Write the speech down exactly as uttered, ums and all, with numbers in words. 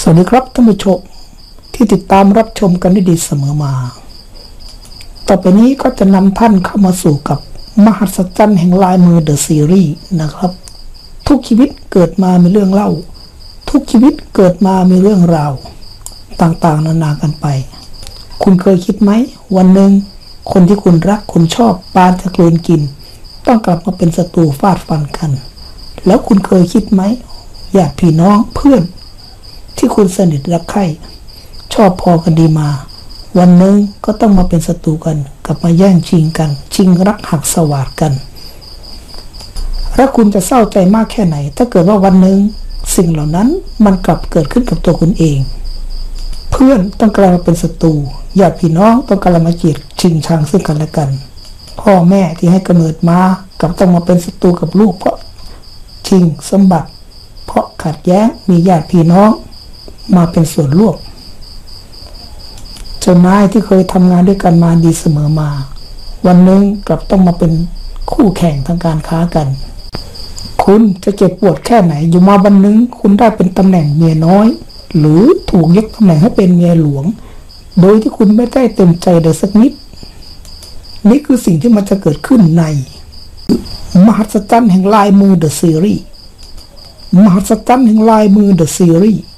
สวัสดีครับท่านผู้ชมที่ติดตามรับชมกันได้ดีเสมอมาต่อไปนี้ก็จะนำท่านเข้ามาสู่กับมหัศจรรย์แห่งลายมือเดอะซีรีส์นะครับทุกชีวิตเกิดมามีเรื่องเล่าทุกชีวิตเกิดมามีเรื่องราวต่างๆนานากันไปคุณเคยคิดไหมวันหนึ่งคนที่คุณรักคุณชอบปานจะกลืนกินต้องกลับมาเป็นศัตรูฟาดฟันกันแล้วคุณเคยคิดไหมญาติพี่น้องเพื่อนที่คุณสนิทรักใคร่ชอบพอกันดีมาวันหนึ่งก็ต้องมาเป็นศัตรูกันกลับมาแย่งชิงกันชิงรักหักสวาทกันและคุณจะเศร้าใจมากแค่ไหนถ้าเกิดว่าวันหนึ่งสิ่งเหล่านั้นมันกลับเกิดขึ้นกับตัวคุณเองเพื่อนต้องกลายมาเป็นศัตรูญาติพี่น้องต้องกลายมาเกลียดชิงชังซึ่งกันและกันพ่อแม่ที่ให้กำเนิดมากับต้องมาเป็นศัตรูกับลูกเพราะชิงสมบัติเพราะขัดแย้งมีญาติพี่น้องมาเป็นส่วนร่วมเจ้านายที่เคยทำงานด้วยกันมาดีเสมอมาวันหนึ่งกลับต้องมาเป็นคู่แข่งทางการค้ากันคุณจะเจ็บปวดแค่ไหนอยู่มาวันหนึ่งคุณได้เป็นตำแหน่งเมียน้อยหรือถูกยกตำแหน่งให้เป็นเมียหลวงโดยที่คุณไม่ได้เต็มใจเลยสักนิดนี่คือสิ่งที่มันจะเกิดขึ้นในมหัศจรรย์แห่งลายมือเดอะซีรีส์มหัศจรรย์แห่งลายมือเดอะซีรีส์